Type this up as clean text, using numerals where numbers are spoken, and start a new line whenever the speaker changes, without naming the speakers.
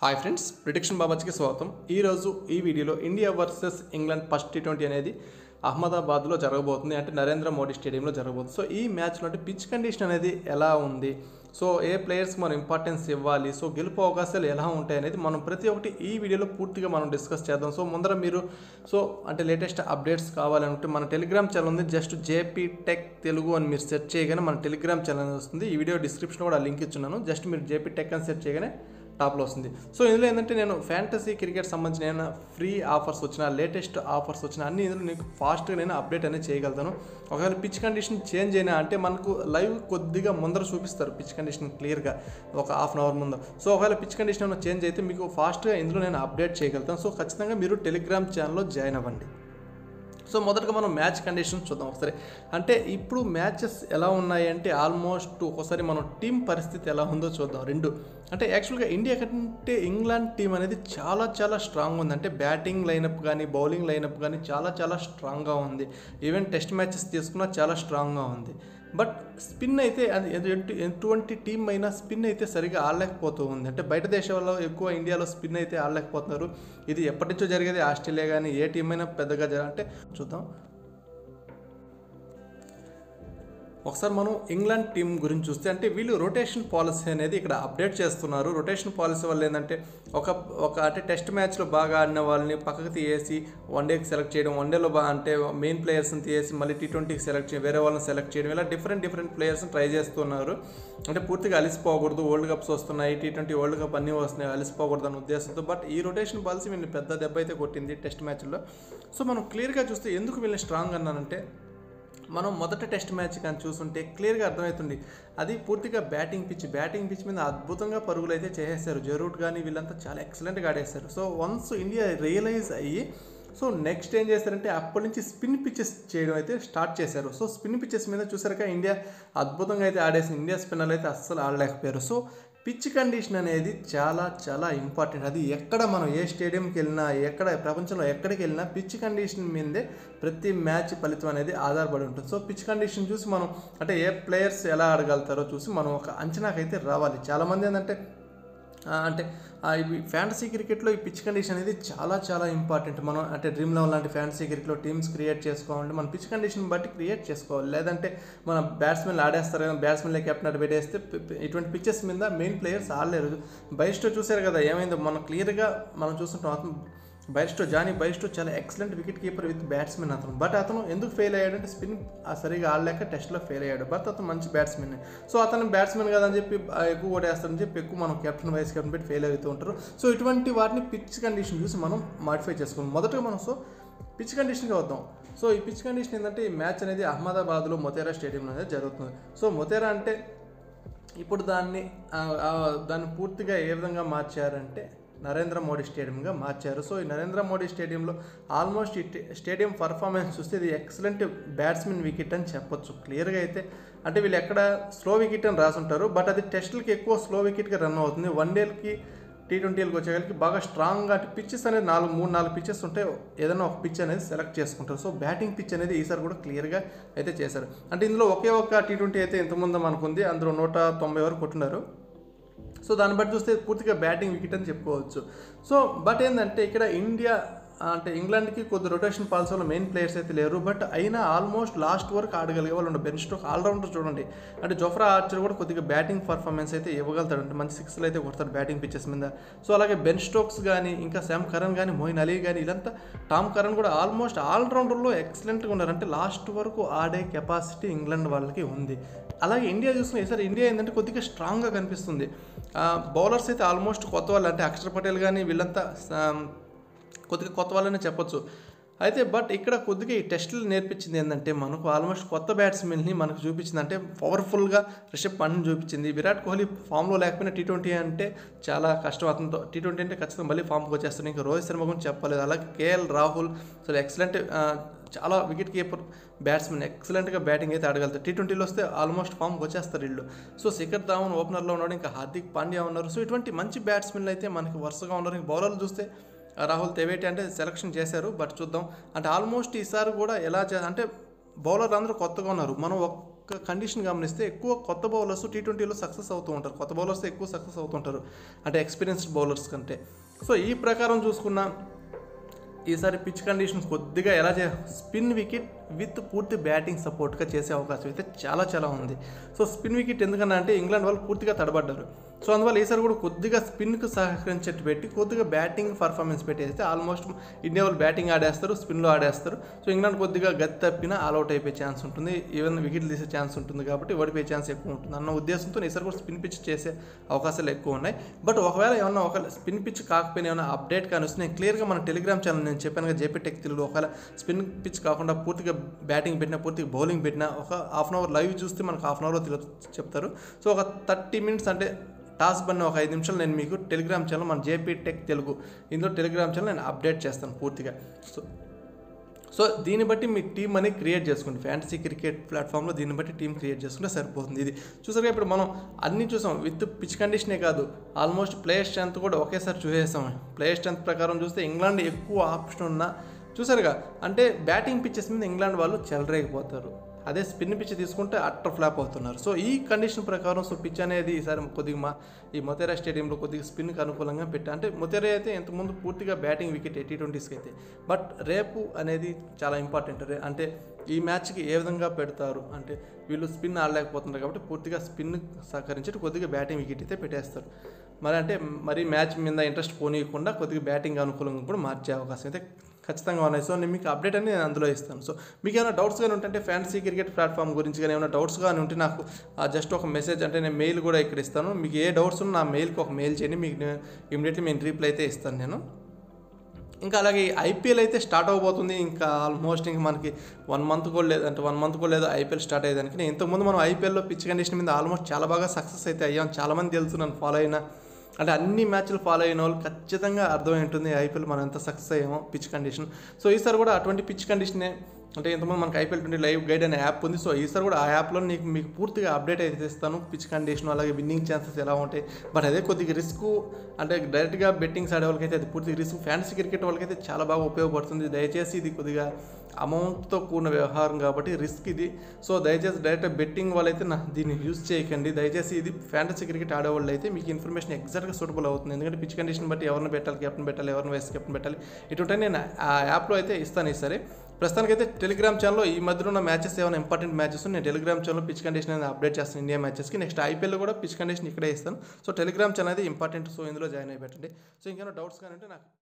Hi friends, prediction బాబాజ్కి స్వాగతం. ఈరోజు ఈ వీడియోలో India versus England first T20 అనేది అహ్మదాబాద్లో జరగబోతుంది. అంటే నరేంద్ర మోడీ స్టేడియంలో జరగబోతుంది. సో ఈ మ్యాచ్లో అంటే పిచ్ కండిషన్ అనేది ఎలా ఉంది, సో ఏ ప్లేయర్స్కి మనం ఇంపార్టెన్స్ ఇవ్వాలి, సో గెలుపు అవకాశాలు ఎలా ఉంటాయి అనేది మనం ప్రతి ఒక్కటి ఈ వీడియోలో పూర్తిగా మనం డిస్కస్ చేద్దాం. సో ముందర మీరు అంటే లేటెస్ట్ అప్డేట్స్ కావాలంటే మన టెలిగ్రామ్ ఛానల్ ఉంది. జస్ట్ జేపీ టెక్ తెలుగు అని మీరు సెర్చ్ చేయగానే మన టెలిగ్రామ్ ఛానల్ వస్తుంది. ఈ వీడియో డిస్క్రిప్షన్ కూడా లింక్ ఇచ్చున్నాను. జస్ట్ మీరు జేపీ టెక్ అని సెర్చ్ చేయగానే టాప్లో వస్తుంది. సో ఇందులో ఏంటంటే నేను ఫ్యాంటసీ క్రికెట్ సంబంధించిన ఏమైనా ఫ్రీ ఆఫర్స్ వచ్చినా, లేటెస్ట్ ఆఫర్స్ వచ్చినా అన్ని ఇందులో నీకు ఫాస్ట్గా నేను అప్డేట్ అనేది చేయగలుగుతాను. ఒకవేళ పిచ్ కండిషన్ చేంజ్ అయినా అంటే మనకు లైవ్ కొద్దిగా ముందర చూపిస్తారు పిచ్ కండిషన్ క్లియర్గా ఒక హాఫ్ అన్ అవర్ ముందు. సో ఒకవేళ పిచ్ కండిషన్ ఏమైనా చేంజ్ అయితే మీకు ఫాస్ట్గా ఇందులో నేను అప్డేట్ చేయగలుగుతాను. సో ఖచ్చితంగా మీరు టెలిగ్రామ్ ఛానల్లో జాయిన్ అవ్వండి. సో మొదటగా మనం మ్యాచ్ కండిషన్స్ చూద్దాం ఒకసారి. అంటే ఇప్పుడు మ్యాచెస్ ఎలా ఉన్నాయి అంటే ఆల్మోస్ట్ ఒకసారి మనం టీం పరిస్థితి ఎలా ఉందో చూద్దాం. రెండు అంటే యాక్చువల్గా ఇండియా కంటే ఇంగ్లాండ్ టీం అనేది చాలా చాలా స్ట్రాంగ్ ఉంది. అంటే బ్యాటింగ్ లైనప్ కానీ బౌలింగ్ లైనప్ కానీ చాలా చాలా స్ట్రాంగ్గా ఉంది. ఈవెన్ టెస్ట్ మ్యాచెస్ తీసుకున్నా చాలా స్ట్రాంగ్గా ఉంది. బట్ స్పిన్ అయితే అది ఎటువంటి టీం అయినా స్పిన్ అయితే సరిగా ఆడలేకపోతూ ఉంది. అంటే బయట దేశాల్లో ఎక్కువ ఇండియాలో స్పిన్ అయితే ఆడలేకపోతున్నారు. ఇది ఎప్పటి నుంచో జరిగేది. ఆస్ట్రేలియా కానీ ఏ టీం అయినా పెద్దగా అంటే చూద్దాం. ఒకసారి మనం ఇంగ్లాండ్ టీం గురించి చూస్తే అంటే వీళ్ళు రొటేషన్ పాలసీ అనేది ఇక్కడ అప్డేట్ చేస్తున్నారు. రొటేషన్ పాలసీ వల్ల ఏంటంటే ఒక అంటే టెస్ట్ మ్యాచ్లో బాగా ఆడిన వాళ్ళని పక్కకు తీసేసి వన్డేకి సెలెక్ట్ చేయడం, వన్డేలో అంటే మెయిన్ ప్లేయర్స్ని తీసేసి మళ్ళీ టీ20కి సెలెక్ట్ చేయడం, వేరే వాళ్ళని సెలెక్ట్ చేయడం, ఇలా డిఫరెంట్ ప్లేయర్స్ని ట్రై చేస్తున్నారు. అంటే పూర్తిగా అలిసిపోకూడదు, వరల్డ్ కప్స్ వస్తున్నాయి, టీ20 వరల్డ్ కప్ అన్నీ వస్తున్నాయి, అలిసిపోకూడదు అనే ఉద్దేశంతో. బట్ ఈ రొటేషన్ పాలసీ వీళ్ళని పెద్ద దెబ్బ అయితే కొట్టింది టెస్ట్ మ్యాచ్లో. సో మనం క్లియర్గా చూస్తే ఎందుకు వీళ్ళని స్ట్రాంగ్ అన్నానంటే మనం మొదట టెస్ట్ మ్యాచ్ కానీ చూస్తుంటే క్లియర్గా అర్థమవుతుంది. అది పూర్తిగా బ్యాటింగ్ పిచ్ మీద అద్భుతంగా పరుగులు అయితే చేసేస్తారు. జరూట్ కానీ వీళ్ళంతా చాలా ఎక్సలెంట్గా ఆడేస్తారు. సో వన్స్ ఇండియా రియలైజ్ అయ్యి సో నెక్స్ట్ ఏం చేస్తారంటే అప్పటి నుంచి స్పిన్ పిచ్చెస్ చేయడం అయితే స్టార్ట్ చేశారు. సో స్పిన్ పిచ్చెస్ మీద చూసారుగా ఇండియా అద్భుతంగా అయితే ఆడేసింది. ఇండియా స్పిన్నర్లు అయితే అస్సలు ఆడలేకపోయారు. సో పిచ్ కండిషన్ అనేది చాలా చాలా ఇంపార్టెంట్. అది ఎక్కడ మనం ఏ స్టేడియంకి వెళ్ళినా, ఎక్కడ ప్రపంచంలో ఎక్కడికి వెళ్ళినా పిచ్ కండిషన్ మీదే ప్రతి మ్యాచ్ ఫలితం అనేది ఆధారపడి ఉంటుంది. సో పిచ్ కండిషన్ చూసి మనం అంటే ఏ ప్లేయర్స్ ఎలా ఆడగలుగుతారో చూసి మనం ఒక అంచనాకైతే రావాలి. చాలామంది ఏంటంటే ఇవి ఫ్యాంటసీ క్రికెట్లో ఈ పిచ్ కండిషన్ అనేది చాలా చాలా ఇంపార్టెంట్. మనం అంటే డ్రీమ్ లెవెల్ లాంటి ఫ్యాంటసీ క్రికెట్లో టీమ్స్ క్రియేట్ చేసుకోవాలంటే మన పిచ్ కండిషన్ బట్టి క్రియేట్ చేసుకోవాలి. లేదంటే మన బ్యాట్స్మెన్లు ఆడేస్తారు కదా, బ్యాట్స్మెన్లే కెప్టెన్ అటు పెట్టేస్తే ఇటువంటి పిచ్చెస్ మీద మెయిన్ ప్లేయర్స్ ఆడలేరు. బైస్టో చూశారు కదా ఏమైందో, మనం క్లియర్గా మనం చూస్తుంటాం. జానీ బైస్టో చాలా excellent wicket keeper with batsmen అతను. బట్ అతను ఎందుకు ఫెయిల్ అయ్యాడంటే స్పిన్ సరిగా ఆడలేక టెస్ట్లో ఫెయిల్ అయ్యాడు. బట్ అతను మంచి బ్యాట్స్మెన్. సో అతను బ్యాట్స్మెన్ కదని చెప్పి ఎక్కువ కొట్టేస్తారని చెప్పి ఎక్కువ మనం కెప్టెన్ వైస్ కెప్టెన్ పెట్టి ఫెయిల్ అవుతూ ఉంటారు. సో ఇటువంటి వాటిని పిచ్ కండిషన్ చూసి మనం మాడిఫై చేసుకోవాలి. మొదటగా మనం పిచ్ కండిషన్కి వద్దాం. సో ఈ పిచ్ కండిషన్ ఏంటంటే ఈ మ్యాచ్ అనేది అహ్మదాబాద్లో మొతేరా స్టేడియంలో అనేది జరుగుతుంది. సో మొతేరా అంటే ఇప్పుడు దాన్ని పూర్తిగా ఏ విధంగా మార్చారంటే నరేంద్ర మోడీ స్టేడియంగా మార్చారు. సో ఈ నరేంద్ర మోడీ స్టేడియంలో ఆల్మోస్ట్ ఈ స్టేడియం పర్ఫార్మెన్స్ చూస్తే ఇది ఎక్సలెంట్ బ్యాట్స్మెన్ వికెట్ అని చెప్పొచ్చు. క్లియర్గా అయితే అంటే వీళ్ళు ఎక్కడ స్లో వికెట్ అని రాసుంటారు. బట్ అది టెస్టులకి ఎక్కువ స్లో వికెట్గా రన్ అవుతుంది. వన్డేలకి టీ20లకు వచ్చేసరికి బాగా స్ట్రాంగ్గా అంటే పిచ్చెస్ అనేది 3-4 పిచ్చెస్ ఉంటే ఏదైనా ఒక పిచ్ అనేది సెలెక్ట్ చేసుకుంటారు. సో బ్యాటింగ్ పిచ్ అనేది ఈసారి కూడా క్లియర్గా అయితే చేశారు. అంటే ఇందులో ఒకే ఒక్క టీ20 అయితే ఇంతకుముందు మనకుంది, అందులో 190 వరకు కొట్టున్నారు. సో దాన్ని బట్టి చూస్తే పూర్తిగా బ్యాటింగ్ వికెట్ అని చెప్పుకోవచ్చు. సో బట్ ఏంటంటే ఇక్కడ ఇంగ్లాండ్కి కొద్ది రొటేషన్ పాలసీలో మెయిన్ ప్లేయర్స్ అయితే లేరు. బట్ అయినా ఆల్మోస్ట్ లాస్ట్ వరకు ఆడగలిగే వాళ్ళు బెన్ స్టోక్స్ ఆల్రౌండర్ చూడండి. అంటే జోఫ్రా ఆర్చర్ కూడా కొద్దిగా బ్యాటింగ్ పర్ఫార్మెన్స్ అయితే ఇవ్వగలుగుతాడు. అంటే మంచి సిక్స్లు అయితే కొడతాడు బ్యాటింగ్ పిచ్చెస్ మీద. సో అలాగే బెన్ స్టోక్స్ కానీ ఇంకా శామ్ కరన్ కానీ మోయిన్ అలీ కానీ ఇదంతా టామ్ కరన్ కూడా ఆల్మోస్ట్ ఆల్రౌండర్లో ఎక్సలెంట్గా ఉన్నారు. అంటే లాస్ట్ వరకు ఆడే కెపాసిటీ ఇంగ్లాండ్ వాళ్ళకి ఉంది. అలాగే ఇండియా చూసిన ఈసారి ఇండియా ఏంటంటే కొద్దిగా స్ట్రాంగ్గా కనిపిస్తుంది. బౌలర్స్ అయితే ఆల్మోస్ట్ కొత్త వాళ్ళు, అంటే అక్షర్ పటేల్ కానీ వీళ్ళంతా కొద్దిగా కొత్త వాళ్ళనే చెప్పొచ్చు. అయితే బట్ ఇక్కడ కొద్దిగా ఈ టెస్టులు నేర్పించింది ఏంటంటే మనకు ఆల్మోస్ట్ కొత్త బ్యాట్స్మెన్ని మనకు చూపించింది. అంటే పవర్ఫుల్గా రిషబ్ పంట్ని చూపించింది. విరాట్ కోహ్లీ ఫామ్లో లేకపోయినా టీ20 అంటే చాలా కష్టం. అతనితో టీ20 అంటే ఖచ్చితంగా మళ్ళీ ఫామ్కి వచ్చేస్తాను. ఇంకా రోహిత్ శర్మ గురించి చెప్పలేదు. అలాగే కేఎల్ రాహుల్ అసలు ఎక్సలెంట్, చాలా వికెట్ కీపర్ బ్యాట్స్మెన్, ఎక్సలెంట్గా బ్యాటింగ్ అయితే ఆడగలుగుతారు. టీ20లో వస్తే ఆల్మోస్ట్ ఫామ్కి వచ్చేస్తారు వీళ్ళు. సో శిఖర్ ధావన్ ఓపెనర్లో ఉన్నాడు, ఇంకా హార్దిక్ పాండ్యా ఉన్నారు. సో ఇటువంటి మంచి బ్యాట్స్మెన్లు అయితే మనకి వరుసగా ఉన్నారు. ఇంకా బౌలర్లు చూస్తే రాహుల్ తెవేటి అంటే సెలక్షన్ చేశారు. బట్ చూద్దాం అంటే ఆల్మోస్ట్ ఈసారి కూడా ఎలా అంటే బౌలర్లు అందరూ కొత్తగా ఉన్నారు. మనం ఒక్క కండిషన్ గమనిస్తే ఎక్కువ కొత్త బౌలర్స్ టీ20లో సక్సెస్ అవుతూ ఉంటారు. కొత్త బౌలర్స్ ఎక్కువ సక్సెస్ అవుతుంటారు అంటే ఎక్స్పీరియన్స్డ్ బౌలర్స్ కంటే. సో ఈ ప్రకారం చూసుకున్న ఈసారి పిచ్ కండిషన్ కొద్దిగా ఎలా స్పిన్ వికెట్ విత్ పూర్తి బ్యాటింగ్ సపోర్ట్గా చేసే అవకాశం అయితే చాలా ఉంది. సో స్పిన్ వికెట్ ఎందుకన్నా అంటే ఇంగ్లాండ్ వాళ్ళు పూర్తిగా తడబడ్డారు. సో అందువల్ల ఈసారి కూడా కొద్దిగా స్పిన్కు సహకరించేట్టు పెట్టి కొద్దిగా బ్యాటింగ్ పర్ఫార్మెన్స్ పెట్టేస్తే ఆల్మోస్ట్ ఇండియా వాళ్ళు బ్యాటింగ్ ఆడేస్తారు, స్పిన్లో ఆడేస్తారు. సో ఇంగ్లాండ్ కొద్దిగా గతి తప్పినా ఆల్అవుట్ అయిపోయే ఛాన్స్ ఉంటుంది, ఈవెన్ వికెట్లు తీసే ఛాన్స్ ఉంటుంది, కాబట్టి ఓడిపోయే ఛాన్స్ ఎక్కువ ఉంటుంది అన్న ఉద్దేశంతో ఈసారి కూడా స్పిన్ పిచ్ చేసే అవకాశాలు ఎక్కువ ఉన్నాయి. బట్ ఒకవేళ ఏమన్నా ఒక స్పిన్ పిచ్ కాకపోయినా ఏమైనా అప్డేట్ కానీ వస్తే నేను క్లియర్గా మన టెలిగ్రామ్ ఛానల్ నేను చెప్పాను జేపీ టెక్ తెలుగులో ఒకవేళ స్పిన్ పిచ్ కాకుండా పూర్తిగా బ్యాటింగ్ పెట్టినా పూర్తిగా బౌలింగ్ పెట్టినా ఒక హాఫ్ అన్ అవర్ లైవ్ చూస్తే మనకు హాఫ్ అన్ అవర్లో చెప్తారు. సో ఒక 30 minutes అంటే టాస్ బన్న ఒక 5 నిమిషాలు నేను మీకు టెలిగ్రామ్ ఛానల్ మన జేపీ టెక్ తెలుగు ఇందులో టెలిగ్రామ్ ఛానల్ నేను అప్డేట్ చేస్తాను పూర్తిగా. సో దీన్ని బట్టి మీ టీం అనేది క్రియేట్ చేసుకోండి. ఫ్యాంటసీ క్రికెట్ ప్లాట్ఫామ్లో దీన్ని బట్టి టీం క్రియేట్ చేసుకుంటే సరిపోతుంది. ఇది చూసారుగా ఇప్పుడు మనం అన్నీ చూసాం, విత్ పిచ్ కండిషనే కాదు ఆల్మోస్ట్ ప్లేయర్ స్ట్రెంత్ కూడా ఒకేసారి చూసేసాం. ప్లేయర్ స్ట్రెంత్ ప్రకారం చూస్తే ఇంగ్లాండ్ ఎక్కువ ఆప్షన్ ఉన్న చూసారుగా, అంటే బ్యాటింగ్ పిచ్చెస్ మీద ఇంగ్లాండ్ వాళ్ళు చెలరేగిపోతారు, అదే స్పిన్ పిచ్ తీసుకుంటే అట్టర్ ఫ్లాప్ అవుతున్నారు. సో ఈ కండిషన్ ప్రకారం సో పిచ్ అనేది ఈసారి కొద్దిగా ఈ మొతేరా స్టేడియంలో కొద్దిగా స్పిన్కి అనుకూలంగా అంటే మొతేరా అయితే ఇంతకుముందు పూర్తిగా బ్యాటింగ్ వికెట్ టీ20స్కి అయితే, బట్ రేపు అనేది చాలా ఇంపార్టెంట్. అంటే ఈ మ్యాచ్కి ఏ విధంగా పెడతారు అంటే వీళ్ళు స్పిన్ ఆడలేకపోతున్నారు కాబట్టి పూర్తిగా స్పిన్ సహకరించి కొద్దిగా బ్యాటింగ్ వికెట్ అయితే పెట్టేస్తారు. మరి మ్యాచ్ మీద ఇంట్రెస్ట్ పోనీయకుండా కొద్దిగా బ్యాటింగ్ అనుకూలంగా కూడా మార్చే అవకాశం అయితే ఖచ్చితంగా ఉన్నాయి. సో నేను మీకు అప్డేట్ అని నేను అందులో ఇస్తాను. సో మీకు ఏమైనా డౌట్స్ కానీ ఉంటే ఫ్యాంటసీ క్రికెట్ ప్లాట్ఫామ్ గురించి కానీ ఏమైనా డౌట్స్ కానీ ఉంటే నాకు జస్ట్ ఒక మెసేజ్ అంటే నేను మెయిల్ కూడా ఇక్కడ ఇస్తాను. మీకు ఏ డౌట్స్ ఉన్నా నా మెయిల్కి ఒక మెయిల్ చేయండి, మీకు ఇమీడియట్లీ నేను రీప్లై అయితే ఇస్తాను నేను. ఇంకా అలాగే ఐపీఎల్ అయితే స్టార్ట్ అవబోతుంది. ఇంకా ఆల్మోస్ట్ ఇంకా మనకి 1 month కూడా లేదు, అంటే 1 month కూడా లేదు ఐపీఎల్ స్టార్ట్ అయ్యేదానికి. నేను ఇంతకుముందు మనం ఐపీఎల్లో పిచ్ కండిషన్ మీద ఆల్మోస్ట్ చాలా బాగా సక్సెస్ అయితే అయ్యాం. చాలామంది తెలుసు నన్ను ఫాలో అయిన, అంటే అన్ని మ్యాచ్లు ఫాలో అయిన వాళ్ళు ఖచ్చితంగా అర్థమై ఉంటుంది ఐపీఎల్ మనం ఎంత సక్సెస్ అయ్యామో పిచ్ కండిషన్. సో ఈసారి కూడా అటువంటి పిచ్ కండిషనే, అంటే ఇంతకుముందు మనకు IPL 20 లైవ్ గైడ్ అనే యాప్ ఉంది. సో ఈసారి కూడా ఆ యాప్లో మీకు పూర్తిగా అప్డేట్ అయితే ఇస్తాను, పిచ్ కండిషన్ అలాగే విన్నింగ్ ఛాన్సెస్ ఎలా ఉంటాయి. బట్ అదే కొద్దిగా రిస్క్, అంటే డైరెక్ట్గా బెట్టింగ్స్ ఆడే వాళ్ళకైతే అది పూర్తిగా రిస్క్. ఫ్యాంటసీ క్రికెట్ వాళ్ళకైతే చాలా బాగా ఉపయోగపడుతుంది. దయచేసి ఇది కొద్దిగా అమౌంట్తో కూడిన వ్యవహారం కాబట్టి రిస్క్ ఇది. సో దయచేసి డైరెక్ట్ బెట్టింగ్ వాళ్ళైతే దీన్ని యూజ్ చేయకండి. దయచేసి ఇది ఫ్యాంటసీ క్రికెట్ ఆడేవాళ్ళు అయితే మీకు ఇన్ఫర్మేషన్ ఎగ్జాక్ట్గా సూటబుల్ అవుతుంది. ఎందుకంటే పిచ్ కండిషన్ బట్టి ఎవరిని పెట్టాలి, కెప్టెన్ పెట్టాలి, ఎవరిని వైస్ కెప్టెన్ పెట్టాలి, ఇటువంటి నేను ఆ యాప్లో అయితే ఇస్తాను ఈసారి. ప్రస్తుతానికైతే టెలిగ్రామ్ ఛానల్లో ఈ మధ్యలో ఉన్న మ్యాచెస్ ఏమైనా ఇంపార్టెంట్ మ్యాచెస్ నేను టెలిగ్రామ్ ఛానల్లో పిచ్ కండిషన్ అనేది అప్డేట్ చేస్తాను ఇండియా మ్యాచెస్కి. నెక్స్ట్ ఐపీఎల్ కూడా పిచ్ కండిషన్ ఇక్కడే ఇస్తాను. సో టెలిగ్రామ్ ఛానల్ అయితే ఇంపార్టెంట్. సో ఇందులో జాయిన్ అయి పెట్టండి. సో ఇంకేమైనా డౌట్స్ కానీ ఉంటే నాకు